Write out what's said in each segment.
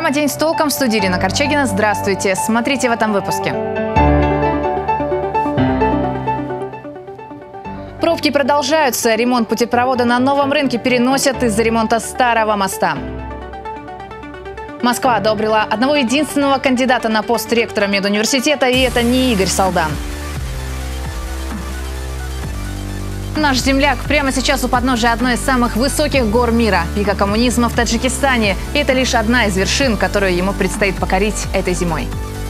Программа «День с толком» в студии Ирина Корчагина. Здравствуйте. Смотрите в этом выпуске. Пробки продолжаются. Ремонт путепровода на новом рынке переносят из-за ремонта старого моста. Москва одобрила одного единственного кандидата на пост ректора медуниверситета, и это не Игорь Салдан. Наш земляк прямо сейчас у подножия одной из самых высоких гор мира – пика коммунизма в Таджикистане. И это лишь одна из вершин, которую ему предстоит покорить этой зимой.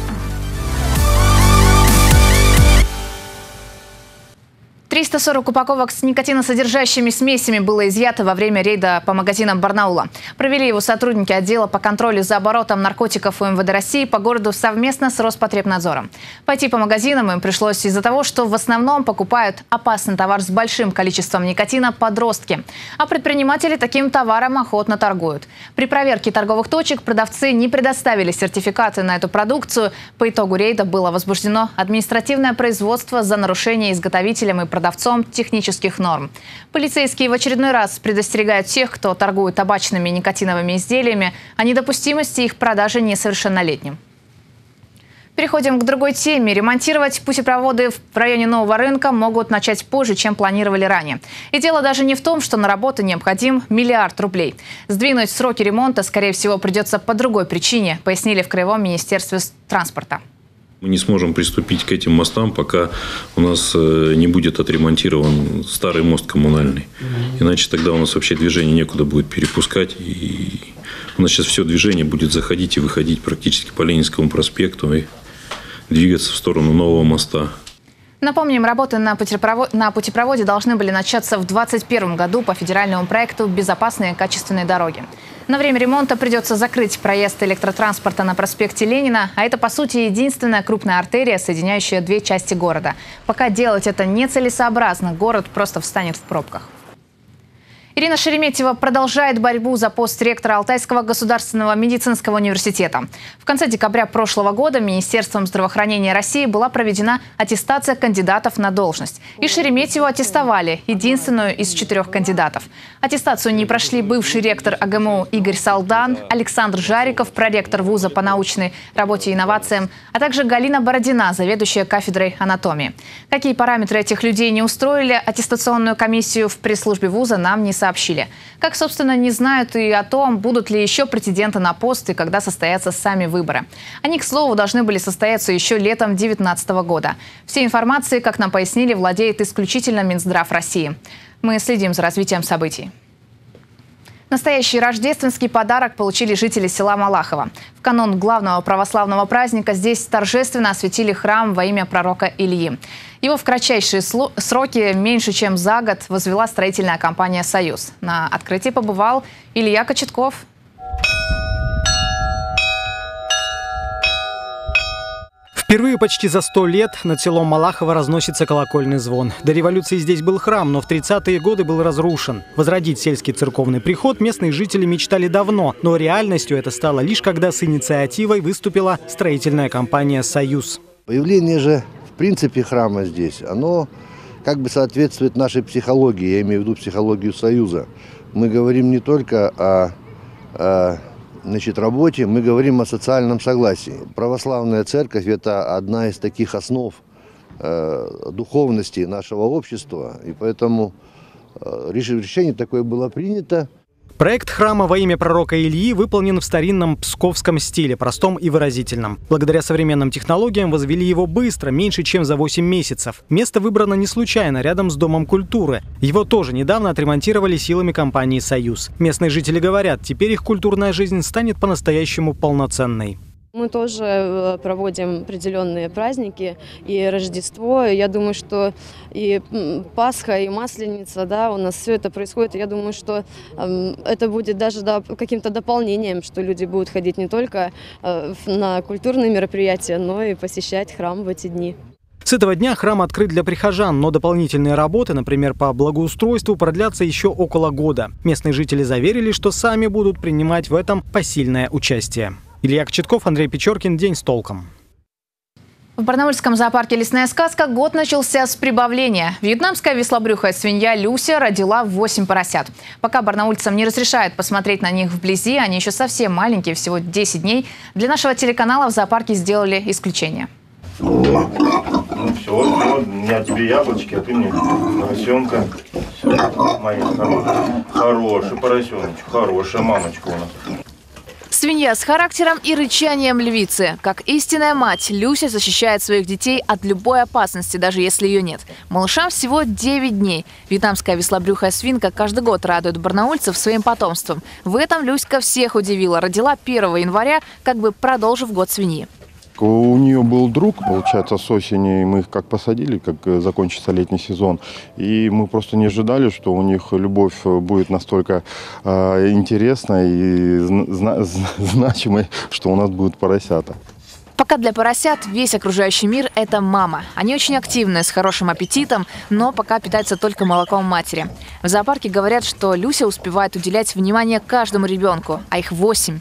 $340 упаковок с никотиносодержащими смесями было изъято во время рейда по магазинам Барнаула. Провели его сотрудники отдела по контролю за оборотом наркотиков УМВД России по городу совместно с Роспотребнадзором. Пойти по магазинам им пришлось из-за того, что в основном покупают опасный товар с большим количеством никотина подростки. А предприниматели таким товаром охотно торгуют. При проверке торговых точек продавцы не предоставили сертификаты на эту продукцию. По итогу рейда было возбуждено административное производство за нарушение изготовителем и продавцом технических норм. Полицейские в очередной раз предостерегают тех, кто торгует табачными и никотиновыми изделиями, о недопустимости их продажи несовершеннолетним. Переходим к другой теме. Ремонтировать путепроводы в районе Нового рынка могут начать позже, чем планировали ранее. И дело даже не в том, что на работу необходим $1 миллиард. Сдвинуть сроки ремонта, скорее всего, придется по другой причине, пояснили в Краевом министерстве транспорта. Мы не сможем приступить к этим мостам, пока у нас не будет отремонтирован старый мост коммунальный. Иначе тогда у нас вообще движение некуда будет перепускать. И у нас сейчас все движение будет заходить и выходить практически по Ленинскому проспекту и двигаться в сторону нового моста. Напомним, работы на путепроводе должны были начаться в 2021 году по федеральному проекту «Безопасные и качественные дороги». На время ремонта придется закрыть проезд электротранспорта на проспекте Ленина, а это, по сути, единственная крупная артерия, соединяющая две части города. Пока делать это нецелесообразно, город просто встанет в пробках. Ирина Шереметьева продолжает борьбу за пост ректора Алтайского государственного медицинского университета. В конце декабря прошлого года Министерством здравоохранения России была проведена аттестация кандидатов на должность. И Шереметьеву аттестовали, единственную из 4 кандидатов. Аттестацию не прошли бывший ректор АГМУ Игорь Салдан, Александр Жариков, проректор вуза по научной работе и инновациям, а также Галина Бородина, заведующая кафедрой анатомии. Какие параметры этих людей не устроили аттестационную комиссию в пресс-службе вуза, нам не сообщили. Как, собственно, не знают и о том, будут ли еще претенденты на пост и когда состоятся сами выборы. Они, к слову, должны были состояться еще летом 2019 года. Всей информацией, как нам пояснили, владеет исключительно Минздрав России. Мы следим за развитием событий. Настоящий рождественский подарок получили жители села Малахово. В канун главного православного праздника здесь торжественно осветили храм во имя пророка Ильи. Его в кратчайшие сроки, меньше чем за год, возвела строительная компания «Союз». На открытии побывал Илья Кочетков. Впервые почти за 100 лет над селом Малахово разносится колокольный звон. До революции здесь был храм, но в 30-е годы был разрушен. Возродить сельский церковный приход местные жители мечтали давно, но реальностью это стало лишь когда с инициативой выступила строительная компания «Союз». Появление же, в принципе, храма здесь, оно как бы соответствует нашей психологии, я имею в виду психологию Союза. Мы говорим не только о работе, мы говорим о социальном согласии. Православная церковь – это одна из таких основ духовности нашего общества, и поэтому решение такое было принято. Проект храма во имя пророка Ильи выполнен в старинном псковском стиле, простом и выразительном. Благодаря современным технологиям возвели его быстро, меньше чем за 8 месяцев. Место выбрано не случайно, рядом с Домом культуры. Его тоже недавно отремонтировали силами компании «Союз». Местные жители говорят, теперь их культурная жизнь станет по-настоящему полноценной. Мы тоже проводим определенные праздники, и Рождество. Я думаю, что и Пасха, и Масленица, да, у нас все это происходит. Я думаю, что это будет даже каким-то дополнением, что люди будут ходить не только на культурные мероприятия, но и посещать храм в эти дни. С этого дня храм открыт для прихожан, но дополнительные работы, например, по благоустройству, продлятся еще около года. Местные жители заверили, что сами будут принимать в этом посильное участие. Илья Кочетков, Андрей Печоркин. День с толком. В барнаульском зоопарке «Лесная сказка» год начался с прибавления. Вьетнамская веслобрюхая свинья Люся родила 8 поросят. Пока барнаульцам не разрешают посмотреть на них вблизи, они еще совсем маленькие, всего 10 дней, для нашего телеканала в зоопарке сделали исключение. Ну все, я тебе яблочки, а ты мне поросенка. Все, моя хорошая. Хороший поросеночек, хорошая мамочка у нас. Свинья с характером и рычанием львицы. Как истинная мать, Люся защищает своих детей от любой опасности, даже если ее нет. Малышам всего 9 дней. Вьетнамская веслобрюхая свинка каждый год радует барнаульцев своим потомством. В этом Люська всех удивила. Родила 1 января, как бы продолжив год свиньи. У нее был друг, получается, с осени, мы их как посадили, как закончится летний сезон. И мы просто не ожидали, что у них любовь будет настолько интересной и значимой, что у нас будут поросята. Пока для поросят весь окружающий мир – это мама. Они очень активные, с хорошим аппетитом, но пока питаются только молоком матери. В зоопарке говорят, что Люся успевает уделять внимание каждому ребенку, а их 8.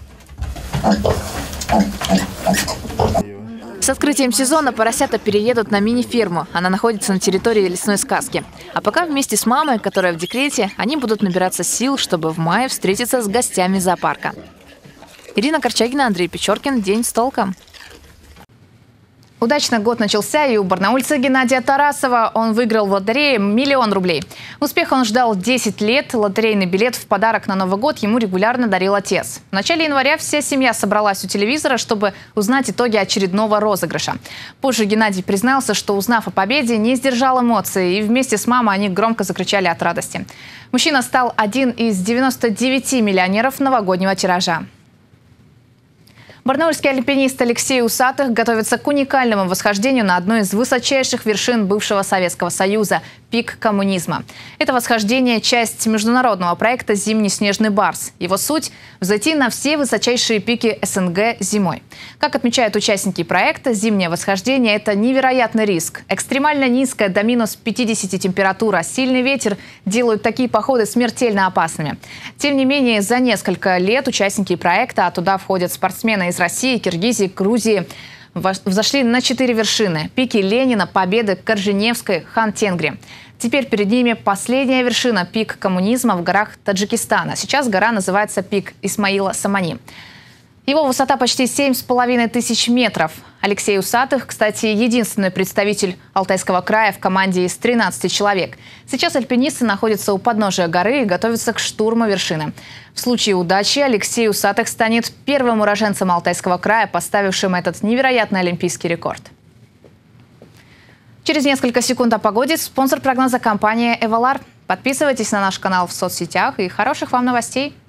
С открытием сезона поросята переедут на мини-ферму. Она находится на территории лесной сказки. А пока вместе с мамой, которая в декрете, они будут набираться сил, чтобы в мае встретиться с гостями зоопарка. Ирина Корчагина, Андрей Печоркин. День с толком. Удачно год начался и у барнаульца Геннадия Тарасова. Он выиграл в лотерее 1 000 000 рублей. Успеха он ждал 10 лет. Лотерейный билет в подарок на Новый год ему регулярно дарил отец. В начале января вся семья собралась у телевизора, чтобы узнать итоги очередного розыгрыша. Позже Геннадий признался, что, узнав о победе, не сдержал эмоций. И вместе с мамой они громко закричали от радости. Мужчина стал один из 99 миллионеров новогоднего тиража. Барнаульский альпинист Алексей Усатых готовится к уникальному восхождению на одной из высочайших вершин бывшего Советского Союза – пик коммунизма. Это восхождение – часть международного проекта «Зимний снежный барс». Его суть – взойти на все высочайшие пики СНГ зимой. Как отмечают участники проекта, зимнее восхождение – это невероятный риск. Экстремально низкая до минус 50 температура, сильный ветер делают такие походы смертельно опасными. Тем не менее, за несколько лет участники проекта, а туда входят спортсмены из России, Киргизии, Грузии, взошли на 4 вершины – пики Ленина, Победы, Корженевской, Хан-Тенгри. Теперь перед ними последняя вершина – пик коммунизма в горах Таджикистана. Сейчас гора называется пик Исмаила Самани. Его высота почти 7500 метров. Алексей Усатых, кстати, единственный представитель Алтайского края в команде из 13 человек. Сейчас альпинисты находятся у подножия горы и готовятся к штурму вершины. В случае удачи Алексей Усатых станет первым уроженцем Алтайского края, поставившим этот невероятный олимпийский рекорд. Через несколько секунд о погоде. Спонсор прогноза — компания «Эвалар». Подписывайтесь на наш канал в соцсетях и хороших вам новостей.